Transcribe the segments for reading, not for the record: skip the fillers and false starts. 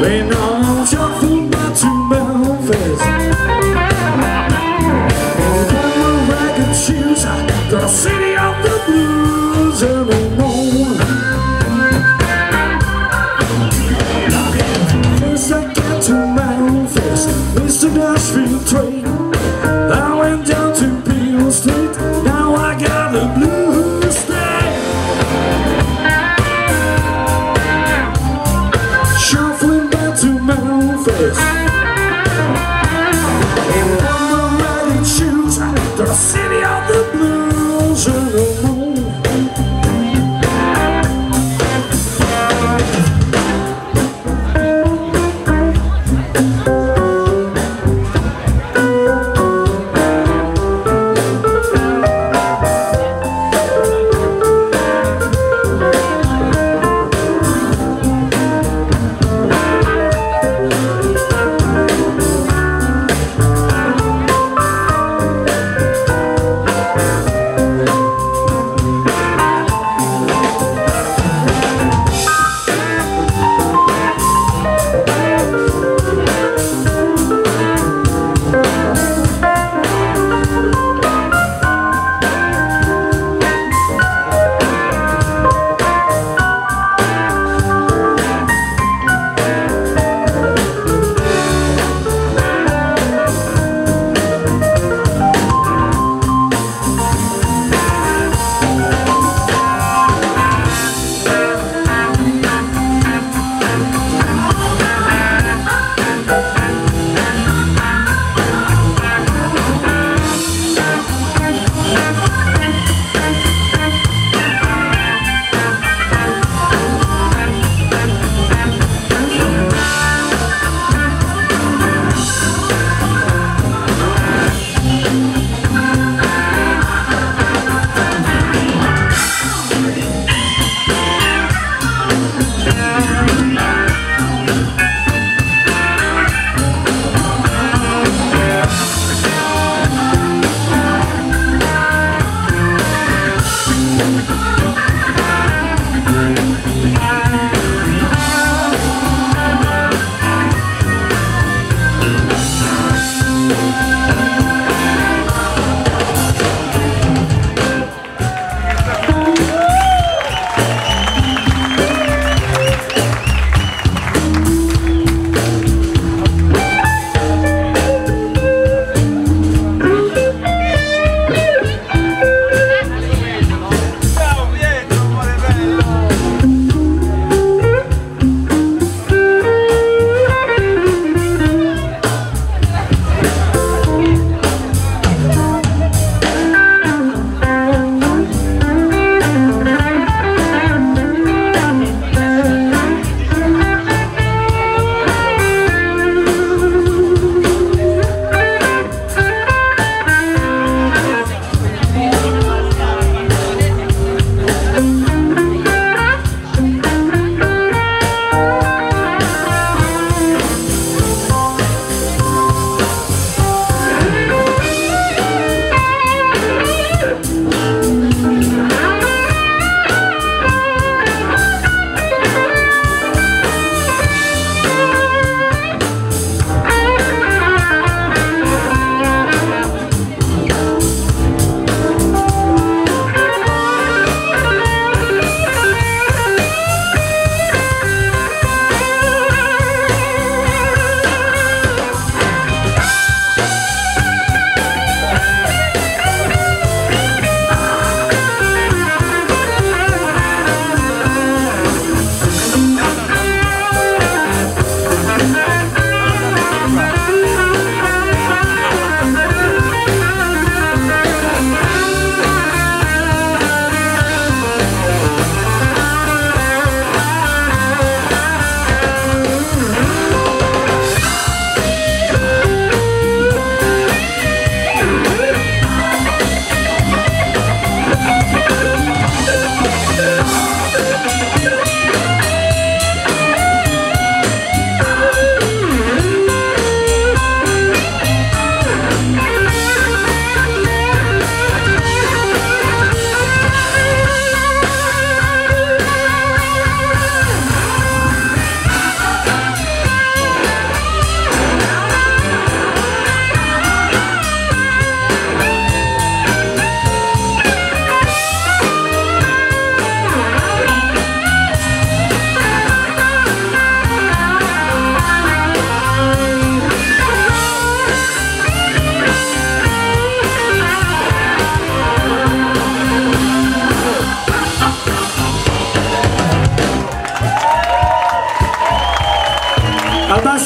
Ain't no shuffling back to Memphis. Put my ragged shoes, the city of the blues anymore. First I get to Memphis, Mr. Nashville train. I went down to Beale Street, now I got the blues state. Shuffling back to Memphis.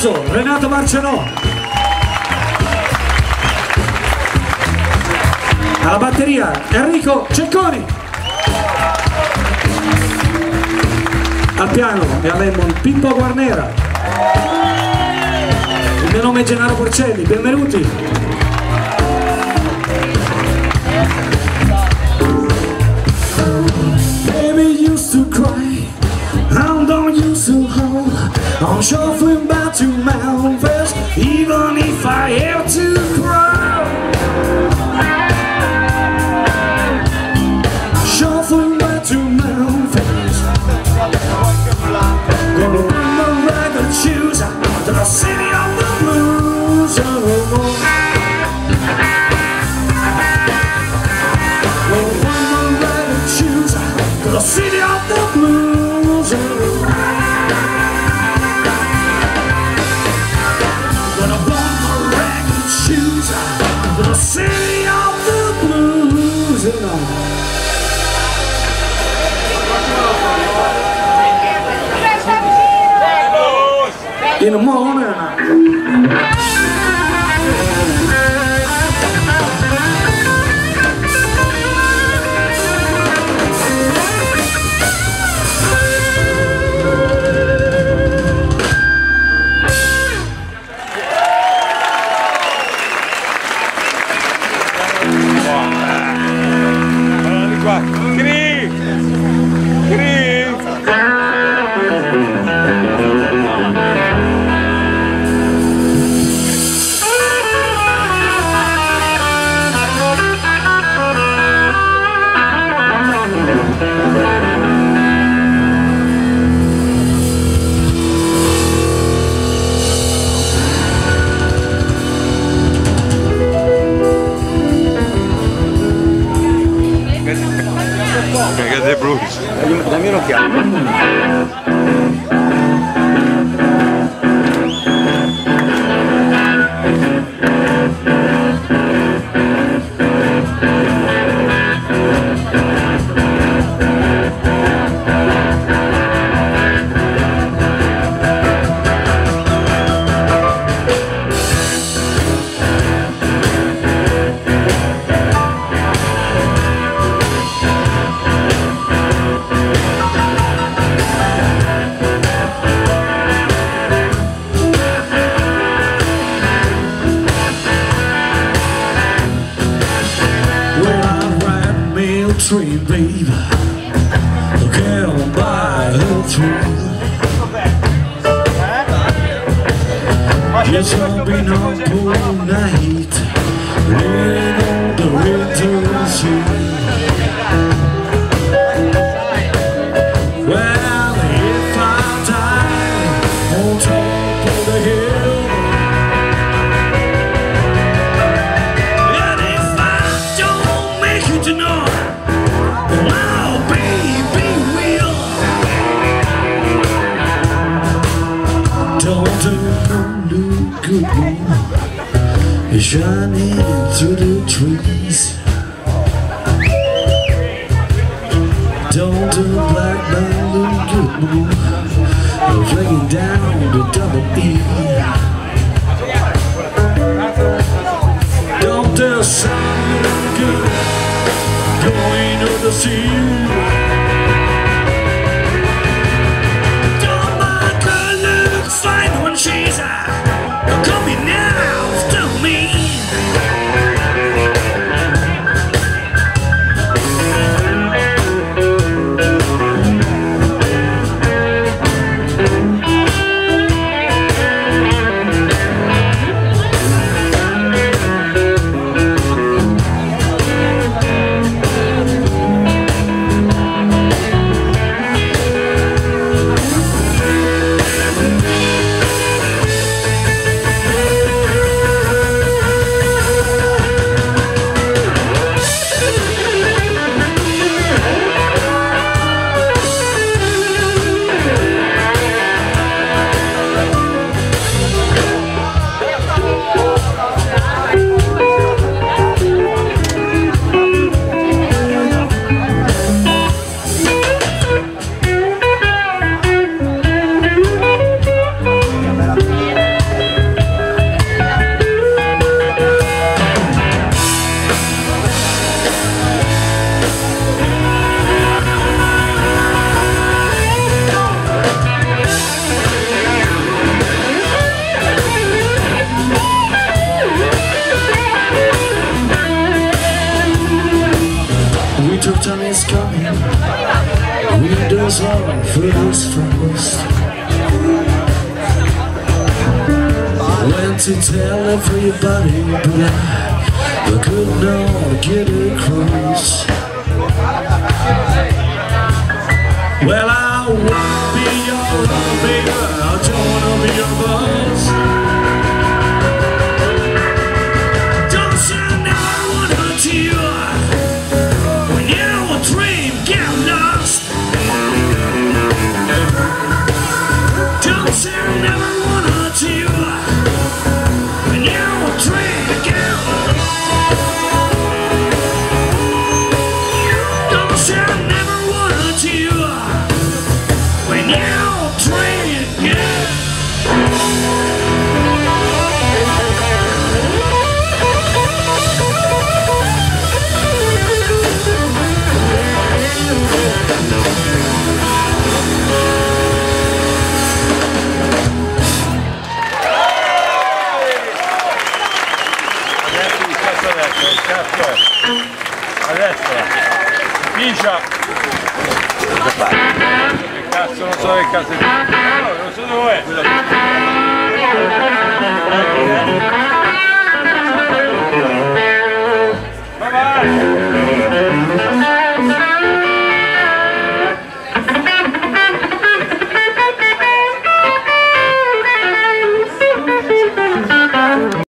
basso Renato Marcenò, alla batteria Enrico Cecconi, al piano e all'Emmon Pippo Guarnera. Il mio nome è Gennaro Porcelli, benvenuti. Baby used to cry, I don't used to hold. I'm shuffling back to Memphis, even if I have to cry. Shuffling back to Memphis, gonna put my ragged shoes to the city of the blues. Gonna put my ragged shoes to the city of the blues. Gonna put my ragged shoes to the city of the blues. In the morning. Cagate Bruce. Dammi un'occhiata. Train, baby, get on by her through. It's gonna be no cold night, rain on the winter sea. Well, if I die on top of the hill, and if I don't make it to know, wow, baby, will. Don't look good, it's shining through the trees. Don't the black man look good, flagging down the double E. Don't the sun look good, going to the sea. Don't my girl look fine when she's coming out to me. love first. Went to tell everybody, but I could not get across. Well, I wanna be your love, baby, I don't wanna be your boss. Don't you know I wanna hurt you when your dream get lost? Don't you never wanna hurt you when your dream get lost? Don't you never wanna hurt you when your dream get a destra, Piscia, che cazzo, non so che cazzo è.